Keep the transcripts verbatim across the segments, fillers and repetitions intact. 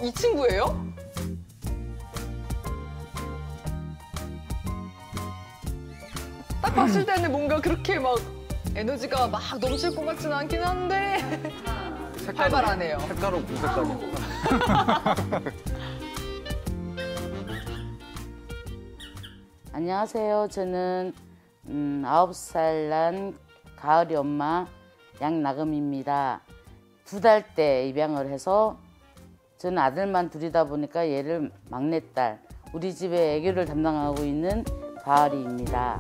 이 친구예요? 딱 봤을 때는 뭔가 그렇게 막 에너지가 막 넘칠 것 같지는 않긴 한데 활발하네요. 색깔은 무색깔이. 안녕하세요. 저는 음, 아홉 살 난 가을이 엄마 양나금입니다. 두 달 때 입양을 해서 저는 아들만 둘이다 보니까 얘를 막내딸, 우리 집에 애교를 담당하고 있는 가을이입니다.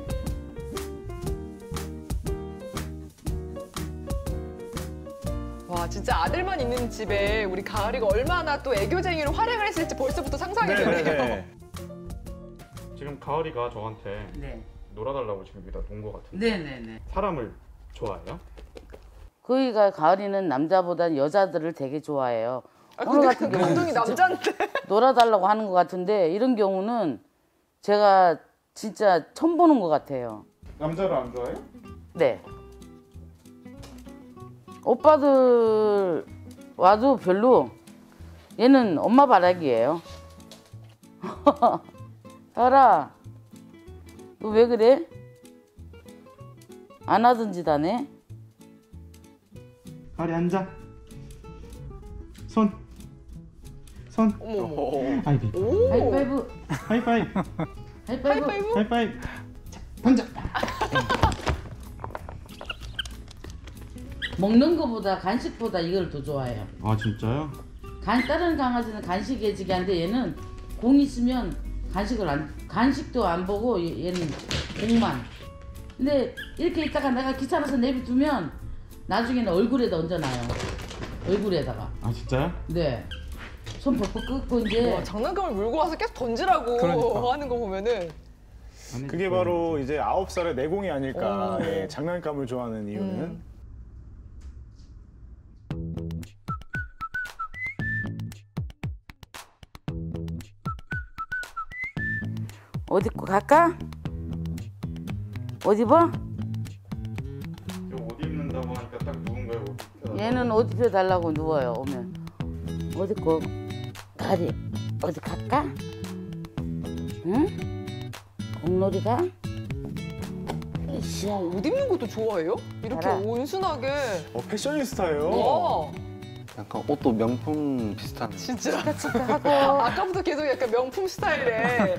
와, 진짜 아들만 있는 집에 우리 가을이가 얼마나 또 애교쟁이로 활약을 했을지 벌써부터 상상이 되네요. 네네네. 지금 가을이가 저한테 네. 놀아달라고 지금 여기다 놓은 것 같은데 네네네. 사람을 좋아해요? 그이가 가을이는 남자보다 여자들을 되게 좋아해요. 아, 오늘 근데 같은 그 경우는 감독이 진짜 남자인데. 놀아달라고 하는 것 같은데 이런 경우는 제가 진짜 처음 보는 것 같아요. 남자를 안 좋아해요? 네. 오빠들 와도 별로 얘는 엄마 바라기예요. 알아. 너 왜 그래? 안 하던 짓 안 해? 가을이 앉아. 손. 손. 어머, 어머. 아이비. 오. 하이파이브. 하이파이브. 하이파이브. 하이파이브? 하이파이브. 자, 던져. 먹는 거보다 간식보다 이걸 더 좋아해요. 아 진짜요? 간, 다른 강아지는 간식 애지기 한데 얘는 공 있으면 간식을 안, 간식도 안 보고 얘- 얘는 공만. 근데 이렇게 있다가 내가 귀찮아서 내비두면 나중에는 얼굴에다 얹어놔요. 얼굴에다가. 아 진짜요? 네. 손 벅벅 끄고 이제 와, 장난감을 물고 와서 계속 던지라고 그러니까. 하는 거 보면은. 그게 바로 이제 아홉 살의 내공이 아닐까. 오. 예, 장난감을 좋아하는 이유는. 음. 어디 거 갈까? 어디 봐? 이거 옷 입는다고 하니까 딱 누군가요? 얘는 옷 입혀달라고 누워요 오면. 어디 거 가리 어디 갈까? 응? 공놀이가? 으쌰. 옷 입는 것도 좋아해요? 이렇게 알아. 온순하게. 어, 패셔니스타예요. 와, 약간 옷도 명품 비슷한. 진짜. 치카치카하고. 아까부터 계속 약간 명품 스타일에.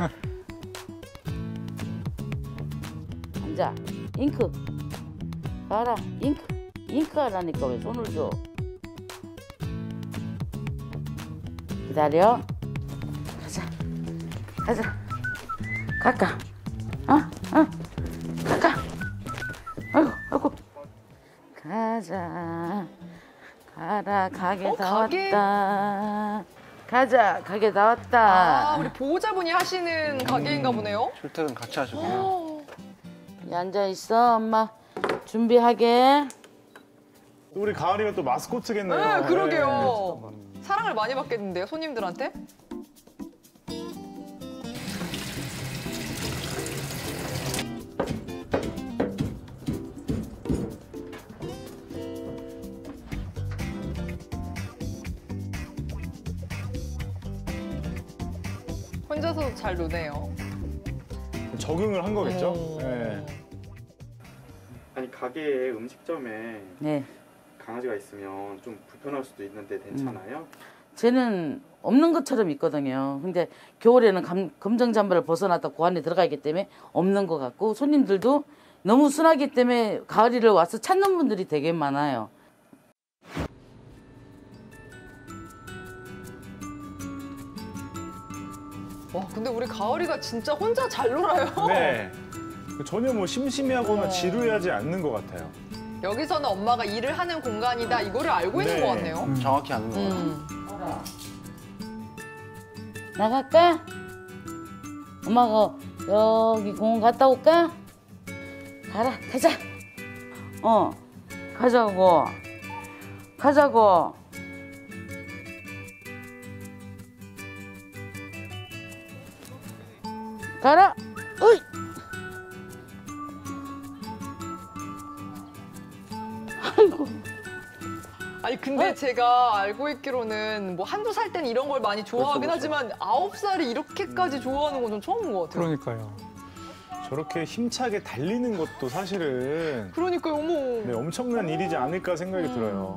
앉아. 잉크. 가라. 잉크. 잉크 하라니까 왜 손을 줘. 기다려. 가자. 가자. 갈까? 어? 어? 갈까? 아이고, 아이고. 가자. 가라. 가게 어, 다 가게? 왔다. 가자. 가게 다 왔다. 아, 우리 보호자분이 하시는 가게인가 보네요. 출퇴근 같이 하시고요. 어. 여기 앉아 있어. 엄마 준비하게. 우리 가을이가 또 마스코트겠네요. 네, 예. 그러게요. 사랑을 많이 받겠는데요, 손님들한테? 혼자서도 잘 노네요. 적응을 한 거겠죠? 음. 예. 아니 가게에 음식점에 네. 강아지가 있으면 좀 불편할 수도 있는데 괜찮아요? 쟤는 없는 것처럼 있거든요. 근데 겨울에는 감, 검정 잠바를 벗어놨다 그 안에 들어가 있기 때문에 없는 것 같고 손님들도 너무 순하기 때문에 가을이를 와서 찾는 분들이 되게 많아요. 와, 근데 우리 가을이가 진짜 혼자 잘 놀아요. 네. 전혀 뭐 심심해하거나 어. 지루해하지 않는 것 같아요. 여기서는 엄마가 일을 하는 공간이다 이거를 알고 있는 네. 것 같네요. 정확히 아는 거예요. 음. 나갈까? 엄마가 여기 공원 갔다 올까? 가라, 가자. 어, 가자고. 가자고. 가라. 으이. 아니 아니 근데 제가 알고 있기로는 뭐 한두 살 때는 이런 걸 많이 좋아하긴 그렇죠, 하지만 아홉 살이 이렇게까지 좋아하는 건 좀 처음인 것 같아요. 그러니까요. 저렇게 힘차게 달리는 것도 사실은 그러니까요, 어머. 네, 엄청난 일이지 않을까 생각이 음. 들어요.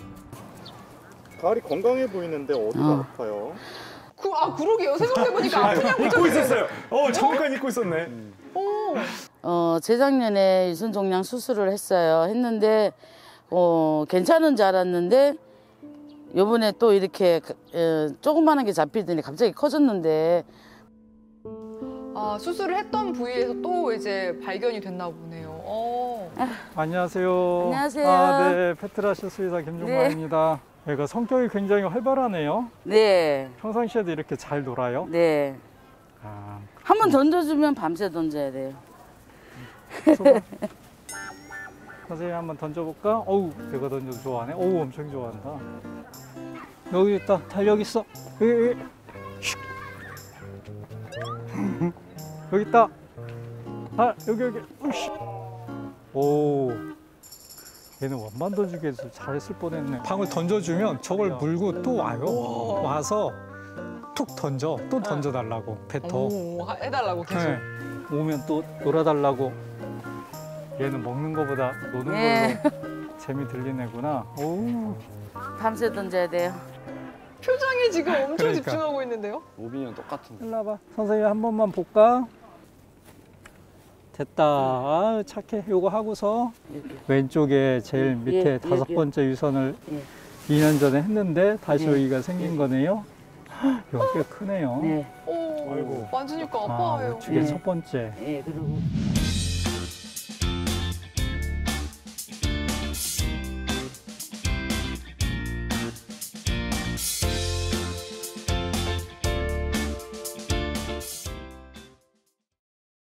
가을이 건강해 보이는데 어디가 어. 아파요? 그, 아 그러게요. 생각해보니까 아프냐고 잊고 있었어요. 어, 잠깐 잊고 있었네. 어. 어, 재작년에 유선종양 수술을 했어요. 했는데 어, 괜찮은 줄 알았는데 요번에 또 이렇게 어, 조그마한 게 잡히더니 갑자기 커졌는데 아 수술을 했던 부위에서 또 이제 발견이 됐나 보네요. 어. 안녕하세요. 안녕하세요. 아, 네, 페트라시스 의사 김종만입니다. 얘가 성격이 굉장히 활발하네요. 네, 평상시에도 이렇게 잘 놀아요. 네. 아, 한 번 던져주면 밤새 던져야 돼요. 수고. 선생님 한번 던져볼까? 어우, 내가 던져도 좋아하네. 어우, 엄청 좋아한다. 여기 있다. 달력 있어. 여기, 여기. 슉. 여기 있다. 아, 여기, 여기. 으쌰. 오. 얘는 원반 던지기 해서 잘했을 뻔했네. 방을 던져주면 저걸 물고 또 와요. 와서 툭 던져. 또 던져달라고. 뱉어. 오, 하- 해달라고 계속. 네. 오면 또 놀아달라고. 얘는 먹는 거보다 노는 예. 걸로 재미 들린 애구나. 오. 밤새 던져야 돼요. 표정에 지금 엄청 그러니까. 집중하고 있는데요. 로빈이랑 똑같은데. 일로 와봐. 선생님 한 번만 볼까? 됐다. 아, 착해. 요거 하고서 왼쪽에 제일 밑에 예, 다섯 예, 예. 번째 유선을 예. 이 년 전에 했는데 다시 예. 여기가 생긴 거네요. 여기 꽤 크네요. 네, 오, 아이고. 만지니까 아, 아파요. 우측에 예. 첫 번째. 예, 그리고